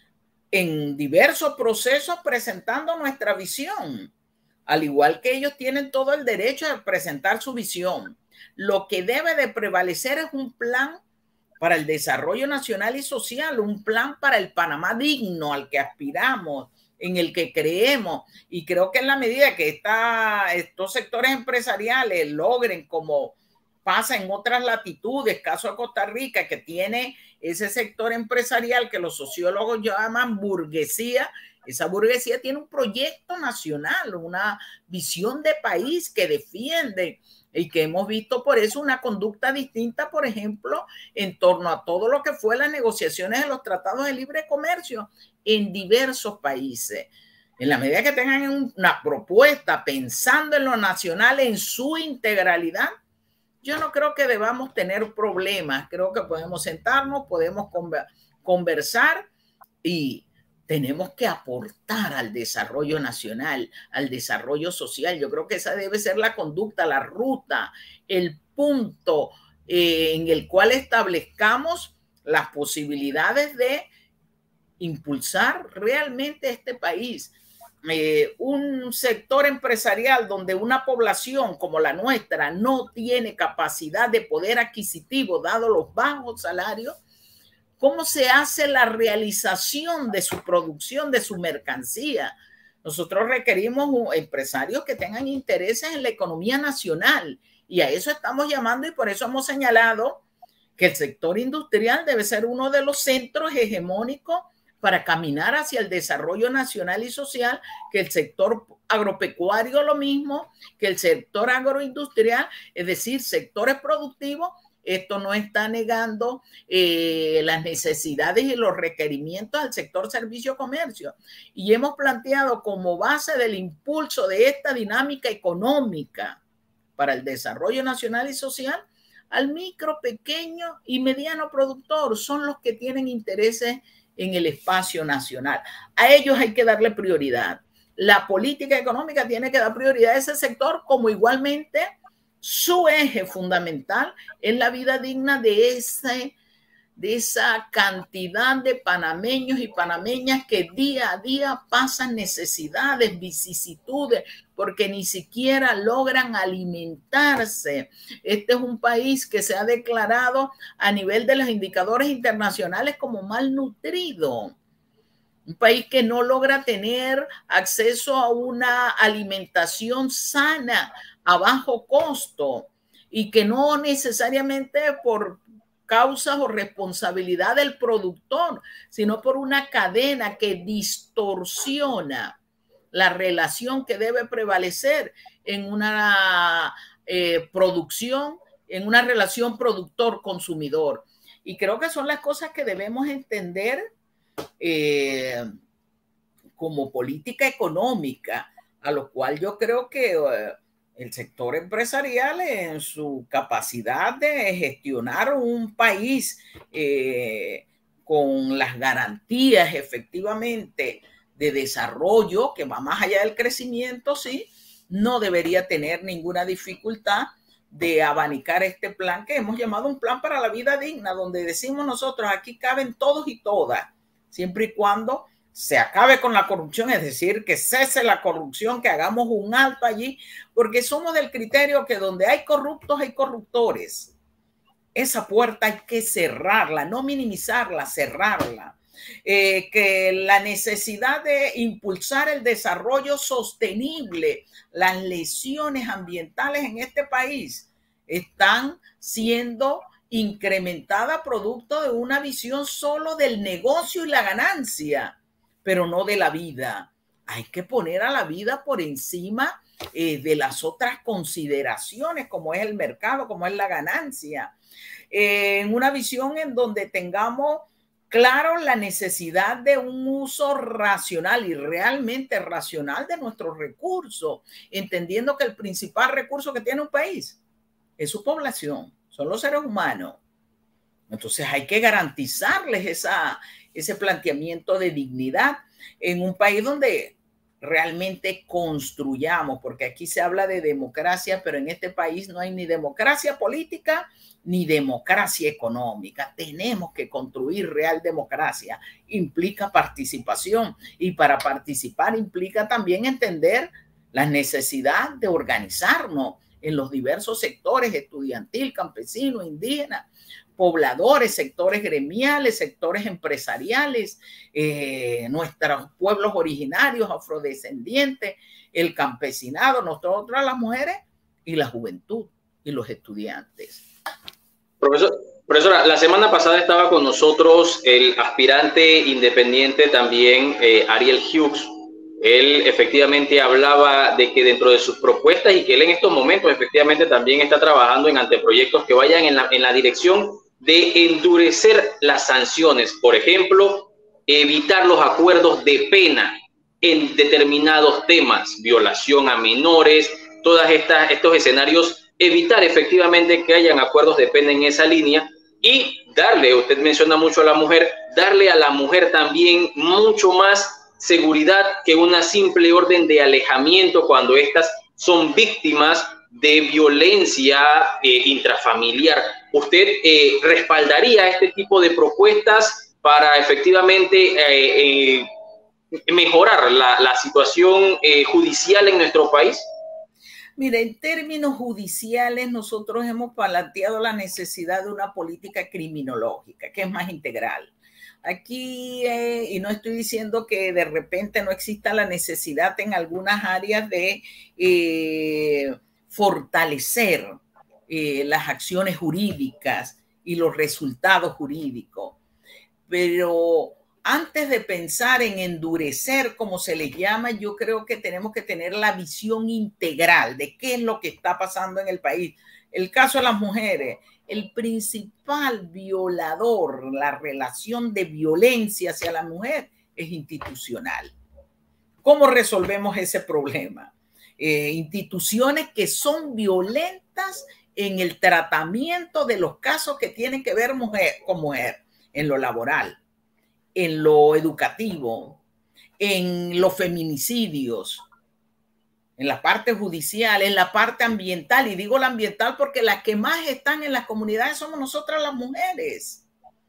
Speaker 3: en diversos procesos presentando nuestra visión, al igual que ellos tienen todo el derecho de presentar su visión. Lo que debe de prevalecer es un plan para el desarrollo nacional y social, un plan para el Panamá digno al que aspiramos, en el que creemos. Y creo que en la medida que esta, estos sectores empresariales logren, como pasa en otras latitudes, caso de Costa Rica, que tiene ese sector empresarial que los sociólogos llaman burguesía, esa burguesía tiene un proyecto nacional, una visión de país que defiende y que hemos visto por eso una conducta distinta, por ejemplo, en torno a todo lo que fue las negociaciones de los tratados de libre comercio en diversos países. En la medida que tengan una propuesta pensando en lo nacional en su integralidad, yo no creo que debamos tener problemas. Creo que podemos sentarnos, podemos conversar y tenemos que aportar al desarrollo nacional, al desarrollo social. Yo creo que esa debe ser la conducta, la ruta, el punto eh, en el cual establezcamos las posibilidades de impulsar realmente este país. Eh, un sector empresarial donde una población como la nuestra no tiene capacidad de poder adquisitivo dado los bajos salarios, ¿cómo se hace la realización de su producción, de su mercancía? Nosotros requerimos empresarios que tengan intereses en la economía nacional y a eso estamos llamando y por eso hemos señalado que el sector industrial debe ser uno de los centros hegemónicos para caminar hacia el desarrollo nacional y social, que el sector agropecuario lo mismo, que el sector agroindustrial, es decir, sectores productivos. Esto no está negando eh, las necesidades y los requerimientos al sector servicio-comercio. Y hemos planteado como base del impulso de esta dinámica económica para el desarrollo nacional y social al micro, pequeño y mediano productor. Son los que tienen intereses en el espacio nacional. A ellos hay que darle prioridad. La política económica tiene que dar prioridad a ese sector como igualmente su eje fundamental es la vida digna de, ese, de esa cantidad de panameños y panameñas que día a día pasan necesidades, vicisitudes, porque ni siquiera logran alimentarse. Este es un país que se ha declarado a nivel de los indicadores internacionales como malnutrido. Un país que no logra tener acceso a una alimentación sana, a bajo costo, y que no necesariamente por causas o responsabilidad del productor, sino por una cadena que distorsiona la relación que debe prevalecer en una eh, producción, en una relación productor-consumidor. Y creo que son las cosas que debemos entender eh, como política económica, a lo cual yo creo que eh, el sector empresarial en su capacidad de gestionar un país eh, con las garantías efectivamente de desarrollo que va más allá del crecimiento, sí, no debería tener ninguna dificultad de abanicar este plan que hemos llamado un plan para la vida digna, donde decimos nosotros aquí caben todos y todas, siempre y cuando se acabe con la corrupción, es decir, que cese la corrupción, que hagamos un alto allí, porque somos del criterio que donde hay corruptos hay corruptores. Esa puerta hay que cerrarla, no minimizarla, cerrarla. Eh, que la necesidad de impulsar el desarrollo sostenible, las lesiones ambientales en este país están siendo incrementadas producto de una visión solo del negocio y la ganancia, pero no de la vida. Hay que poner a la vida por encima eh, de las otras consideraciones, como es el mercado, como es la ganancia. Eh, en una visión en donde tengamos claro la necesidad de un uso racional y realmente racional de nuestros recursos, entendiendo que el principal recurso que tiene un país es su población, son los seres humanos. Entonces hay que garantizarles esa, ese planteamiento de dignidad en un país donde realmente construyamos, porque aquí se habla de democracia, pero en este país no hay ni democracia política ni democracia económica. Tenemos que construir real democracia. Implica participación y para participar implica también entender la necesidad de organizarnos en los diversos sectores, estudiantil, campesino, indígena, pobladores, sectores gremiales, sectores empresariales, eh, nuestros pueblos originarios, afrodescendientes, el campesinado, nosotros las mujeres y la juventud y los estudiantes.
Speaker 2: Profesor, profesora, la semana pasada estaba con nosotros el aspirante independiente también, eh, Ariel Hughes. Él efectivamente hablaba de que dentro de sus propuestas y que él en estos momentos efectivamente también está trabajando en anteproyectos que vayan en la, en la dirección de endurecer las sanciones. Por ejemplo, evitar los acuerdos de pena en determinados temas, violación a menores, todas estas, estos escenarios, evitar efectivamente que hayan acuerdos de pena en esa línea y darle, usted menciona mucho a la mujer, darle a la mujer también mucho más seguridad que una simple orden de alejamiento cuando estas son víctimas de violencia eh, intrafamiliar. ¿Usted eh, respaldaría este tipo de propuestas para efectivamente eh, eh, mejorar la, la situación eh, judicial en nuestro país?
Speaker 3: Mira, en términos judiciales nosotros hemos planteado la necesidad de una política criminológica que es más integral. Aquí, eh, y no estoy diciendo que de repente no exista la necesidad en algunas áreas de eh, fortalecer eh, las acciones jurídicas y los resultados jurídicos, pero antes de pensar en endurecer, como se le llama, yo creo que tenemos que tener la visión integral de qué es lo que está pasando en el país. El caso de las mujeres, el principal violador, la relación de violencia hacia la mujer es institucional. ¿Cómo resolvemos ese problema? Eh, instituciones que son violentas en el tratamiento de los casos que tienen que ver mujer con mujer, en lo laboral, en lo educativo, en los feminicidios, en la parte judicial, en la parte ambiental. Y digo la ambiental porque las que más están en las comunidades somos nosotras las mujeres.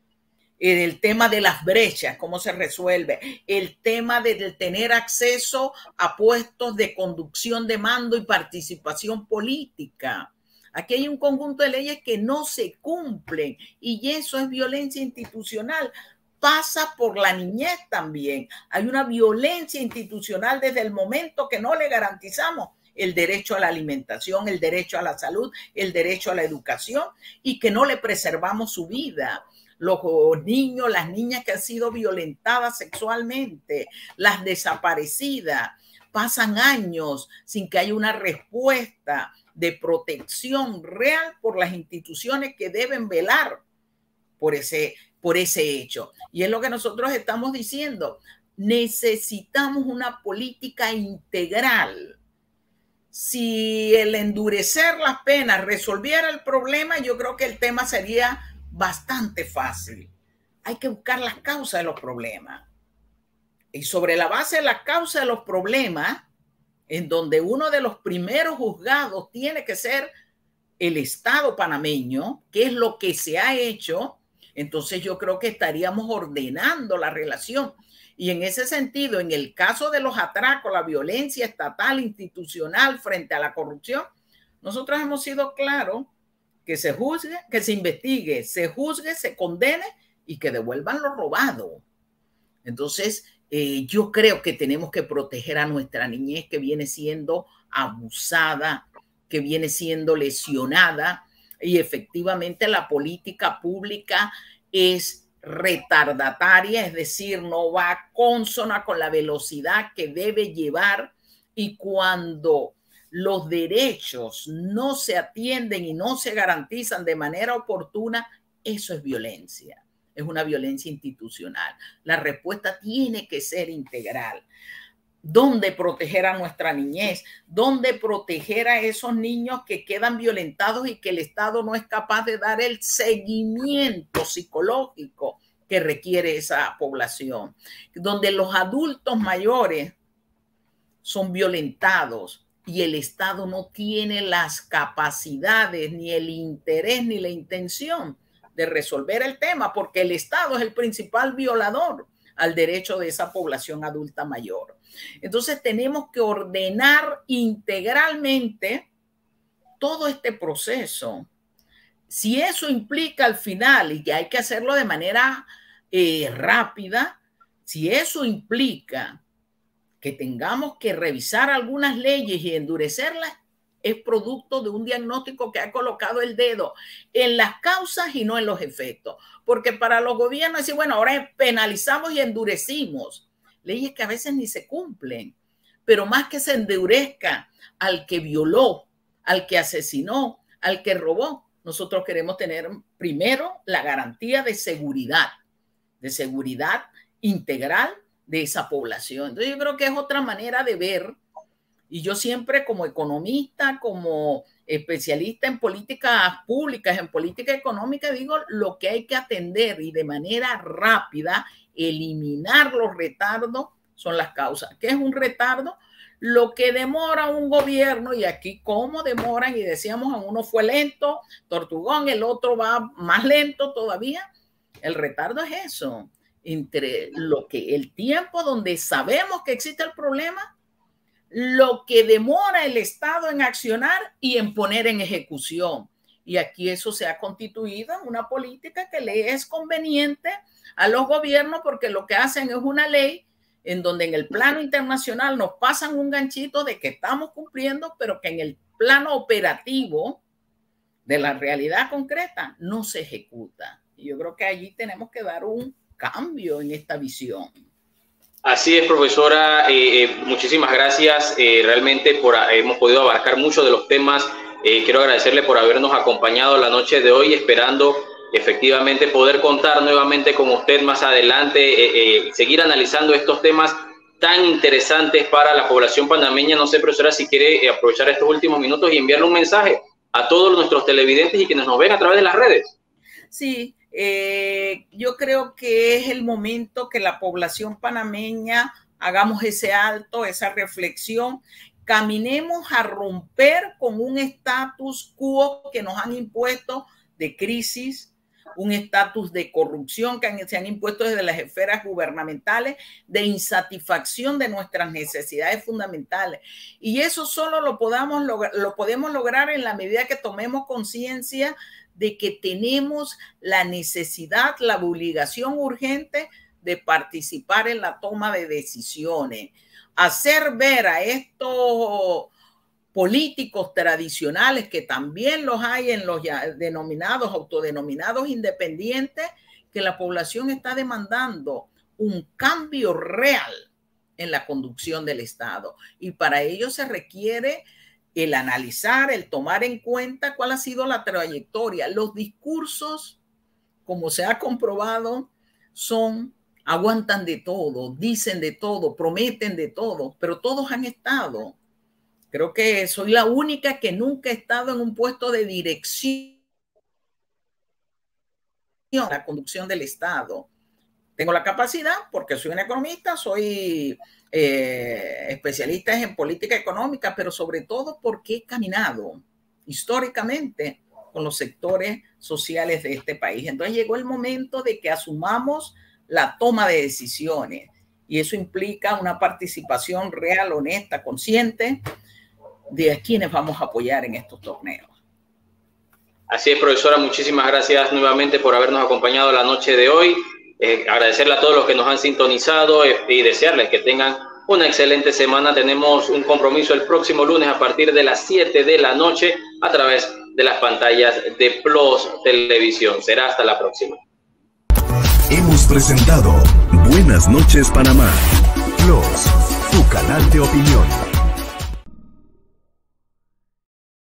Speaker 3: El tema de las brechas, cómo se resuelve. El tema de tener acceso a puestos de conducción de mando y participación política. Aquí hay un conjunto de leyes que no se cumplen y eso es violencia institucional. Pasa por la niñez también. Hay una violencia institucional desde el momento que no le garantizamos el derecho a la alimentación, el derecho a la salud, el derecho a la educación y que no le preservamos su vida. Los niños, las niñas que han sido violentadas sexualmente, las desaparecidas, pasan años sin que haya una respuesta de protección real por las instituciones que deben velar por ese por ese hecho. Y es lo que nosotros estamos diciendo. Necesitamos una política integral. Si el endurecer las penas resolviera el problema, yo creo que el tema sería bastante fácil. Hay que buscar las causas de los problemas. Y sobre la base de las causas de los problemas, en donde uno de los primeros juzgados tiene que ser el Estado panameño, que es lo que se ha hecho. Entonces yo creo que estaríamos ordenando la relación Y en ese sentido, en el caso de los atracos, la violencia estatal, institucional frente a la corrupción, nosotros hemos sido claros que se juzgue, que se investigue, se juzgue, se condene y que devuelvan lo robado. Entonces, eh, yo creo que tenemos que proteger a nuestra niñez que viene siendo abusada, que viene siendo lesionada, y efectivamente la política pública es retardataria, es decir, no va consona con la velocidad que debe llevar, y cuando los derechos no se atienden y no se garantizan de manera oportuna, eso es violencia, es una violencia institucional. La respuesta tiene que ser integral. ¿Dónde proteger a nuestra niñez? ¿Dónde proteger a esos niños que quedan violentados y que el Estado no es capaz de dar el seguimiento psicológico que requiere esa población? Donde los adultos mayores son violentados y el Estado no tiene las capacidades, ni el interés, ni la intención de resolver el tema, porque el Estado es el principal violador al derecho de esa población adulta mayor. Entonces tenemos que ordenar integralmente todo este proceso. Si eso implica al final, y que hay que hacerlo de manera eh, rápida, si eso implica que tengamos que revisar algunas leyes y endurecerlas, es producto de un diagnóstico que ha colocado el dedo en las causas y no en los efectos. Porque para los gobiernos decir, bueno, ahora penalizamos y endurecimos leyes que a veces ni se cumplen, pero más que se endurezca al que violó, al que asesinó, al que robó, nosotros queremos tener primero la garantía de seguridad, de seguridad integral de esa población. Entonces yo creo que es otra manera de ver, y yo siempre como economista, como especialista en políticas públicas, en política económica, digo lo que hay que atender y de manera rápida eliminar los retardos son las causas. ¿Qué es un retardo? Lo que demora un gobierno, y aquí cómo demoran, y decíamos, a uno fue lento, Tortugón, el otro va más lento todavía. El retardo es eso, entre lo que el tiempo donde sabemos que existe el problema, lo que demora el Estado en accionar y en poner en ejecución. Y aquí eso se ha constituido en una política que le es conveniente a los gobiernos, porque lo que hacen es una ley en donde en el plano internacional nos pasan un ganchito de que estamos cumpliendo, pero que en el plano operativo de la realidad concreta no se ejecuta. Y yo creo que allí tenemos que dar un cambio en esta visión.
Speaker 2: Así es, profesora. Eh, eh, muchísimas gracias. Eh, realmente por, hemos podido abarcar muchos de los temas. Eh, quiero agradecerle por habernos acompañado la noche de hoy, esperando efectivamente poder contar nuevamente con usted más adelante, eh, eh, seguir analizando estos temas tan interesantes para la población panameña. No sé, profesora, si quiere aprovechar estos últimos minutos y enviarle un mensaje a todos nuestros televidentes y quienes nos ven a través de las redes.
Speaker 3: Sí, eh, yo creo que es el momento que la población panameña hagamos ese alto, esa reflexión, caminemos a romper con un status quo que nos han impuesto de crisis, un estatus de corrupción que han, se han impuesto desde las esferas gubernamentales, de insatisfacción de nuestras necesidades fundamentales. Y eso solo lo, podamos lograr, lo podemos lograr en la medida que tomemos conciencia de que tenemos la necesidad, la obligación urgente de participar en la toma de decisiones. Hacer ver a estos políticos tradicionales, que también los hay en los ya denominados, autodenominados independientes, que la población está demandando un cambio real en la conducción del Estado. Y para ello se requiere el analizar, el tomar en cuenta cuál ha sido la trayectoria. Los discursos, como se ha comprobado, son, aguantan de todo, dicen de todo, prometen de todo, pero todos han estado. Creo que soy la única que nunca he estado en un puesto de dirección en la conducción del Estado. Tengo la capacidad porque soy una economista, soy eh, especialista en política económica, pero sobre todo porque he caminado históricamente con los sectores sociales de este país. Entonces llegó el momento de que asumamos la toma de decisiones. y eso implica una participación real, honesta, consciente de quienes vamos a apoyar en estos torneos.
Speaker 2: Así es, profesora, muchísimas gracias nuevamente por habernos acompañado la noche de hoy. Eh, agradecerle a todos los que nos han sintonizado eh, y desearles que tengan una excelente semana. Tenemos un compromiso el próximo lunes a partir de las siete de la noche a través de las pantallas de Plus Televisión. Será hasta la próxima.
Speaker 1: Hemos presentado Buenas noches Panamá, Plus, tu canal de opinión.